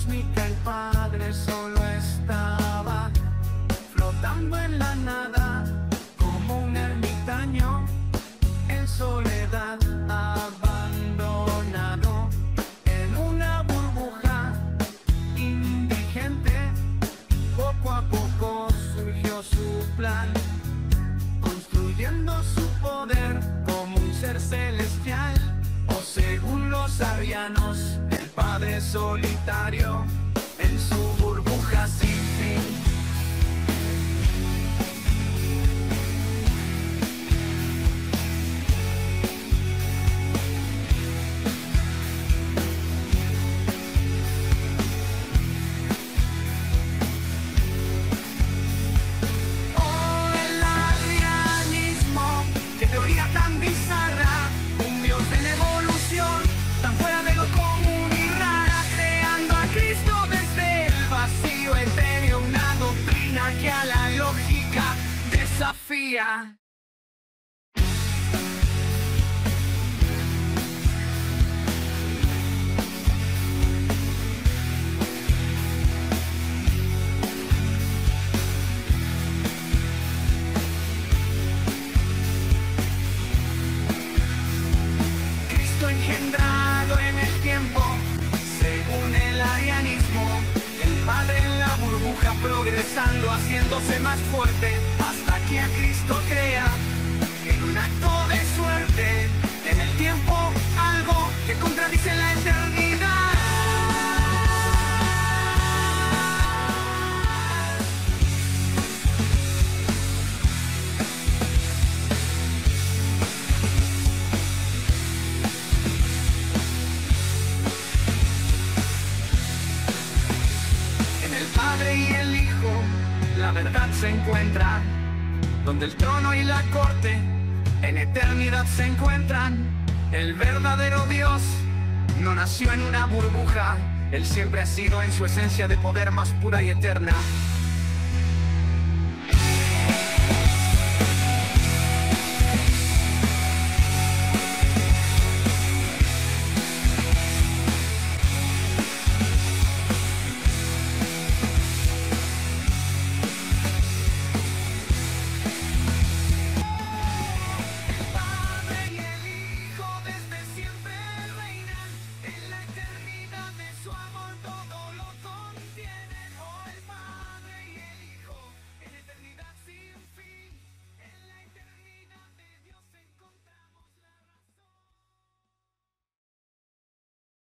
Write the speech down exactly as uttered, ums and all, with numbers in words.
cósmica el Padre solo estaba flotando en la nada, como un ermitaño en soledad, abandonado en una burbuja indigente. Poco a poco surgió su plan, construyendo su poder como un ser celestial, o según los arianos, el Padre solitario en su burbuja sin fin. Que a la lógica desafía. Cristo engendrado en el tiempo, según el arianismo, el Padre en la burbuja progresando, haciéndose más fuerte, hasta que a Cristo crea en un acto de suerte, en el tiempo, algo que contradice la eternidad. En el Padre y el Hijo la verdad se encuentra, donde el trono y la corte en eternidad se encuentran. El verdadero Dios no nació en una burbuja, Él siempre ha sido en su esencia de poder más pura y eterna.